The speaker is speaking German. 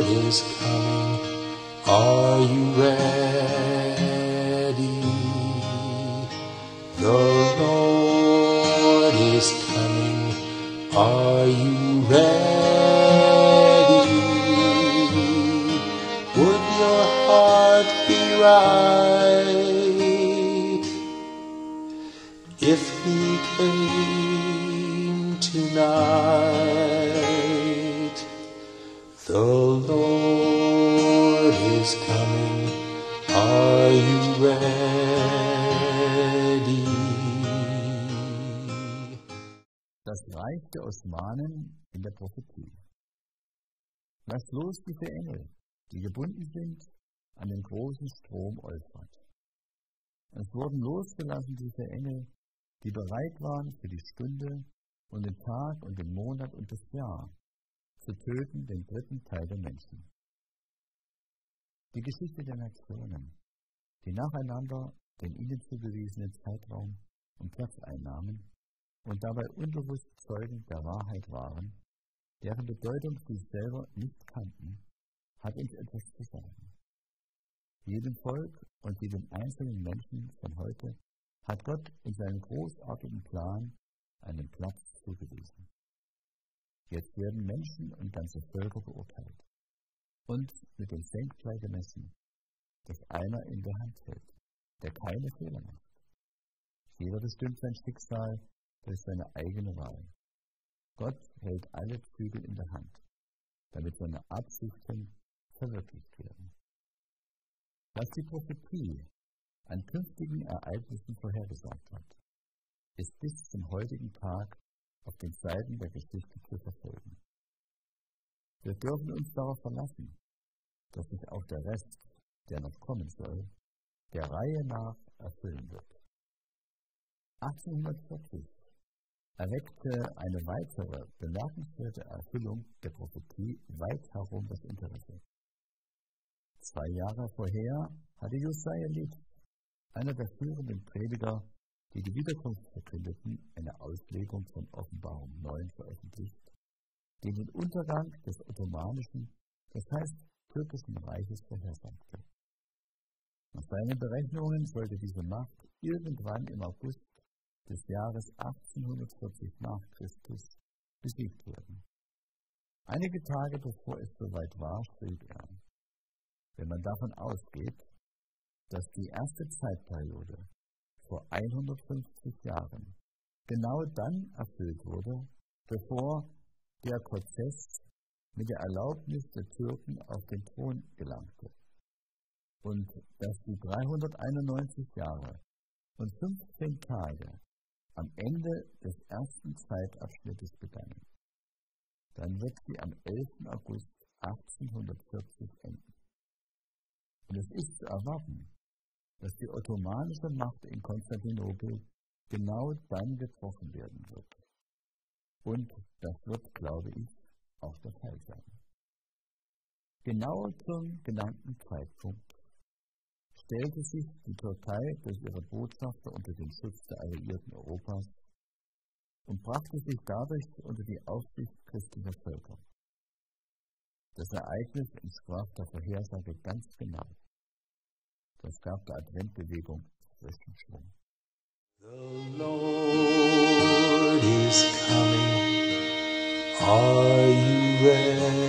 is coming. Are you ready? The Lord is coming. Are you ready? Would your heart be right if he came tonight? The Lord is coming. Are you ready? Das Reich der Osmanen in der Prophetie. Lass los diese Engel, die gebunden sind an den großen Strom Euphrat. Es wurden losgelassen diese Engel, die bereit waren für die Stunde und den Tag und den Monat und das Jahr, zu töten den dritten Teil der Menschen. Die Geschichte der Nationen, die nacheinander den ihnen zugewiesenen Zeitraum und Platz einnahmen und dabei unbewusst Zeugen der Wahrheit waren, deren Bedeutung sie selber nicht kannten, hat uns etwas zu sagen. Jedem Volk und jedem einzelnen Menschen von heute hat Gott in seinem großartigen Plan einen Platz zugewiesen. Jetzt werden Menschen und ganze Völker beurteilt und mit dem Senkblei gemessen, das einer in der Hand hält, der keine Fehler macht. Jeder bestimmt sein Schicksal durch seine eigene Wahl. Gott hält alle Zügel in der Hand, damit seine Absichten verwirklicht werden. Was die Prophetie an künftigen Ereignissen vorhergesagt hat, ist bis zum heutigen Tag auf den Seiten der Geschichte zu verfolgen. Wir dürfen uns darauf verlassen, dass sich auch der Rest, der noch kommen soll, der Reihe nach erfüllen wird. 1840 erweckte eine weitere bemerkenswerte Erfüllung der Prophetie weit herum das Interesse. 2 Jahre vorher hatte Josaja Licht, einer der führenden Prediger, die die Wiederkunft verkündeten, eine Auslegung von Offenbarung 9 veröffentlicht, die den Untergang des ottomanischen, das heißt türkischen Reiches vorhersagte. Nach seinen Berechnungen sollte diese Macht irgendwann im August des Jahres 1840 nach Christus besiegt werden. Einige Tage bevor es soweit war, schrieb er: Wenn man davon ausgeht, dass die erste Zeitperiode vor 150 Jahren genau dann erfüllt wurde, bevor der Prozess mit der Erlaubnis der Türken auf den Thron gelangte, und dass die 391 Jahre und 15 Tage am Ende des ersten Zeitabschnittes begannen, dann wird sie am 11. August 1840 enden. Und es ist zu erwarten, dass die ottomanische Macht in Konstantinopel genau dann gebrochen werden wird. Und das wird, glaube ich, auch der Fall sein. Genau zum genannten Zeitpunkt stellte sich die Türkei durch ihre Botschafter unter den Schutz der Alliierten Europas und brachte sich dadurch unter die Aufsicht christlicher Völker. Das Ereignis entsprach der Vorhersage ganz genau. Das gab der Adventbewegung frischen Schwung. The Lord is coming. Are you ready?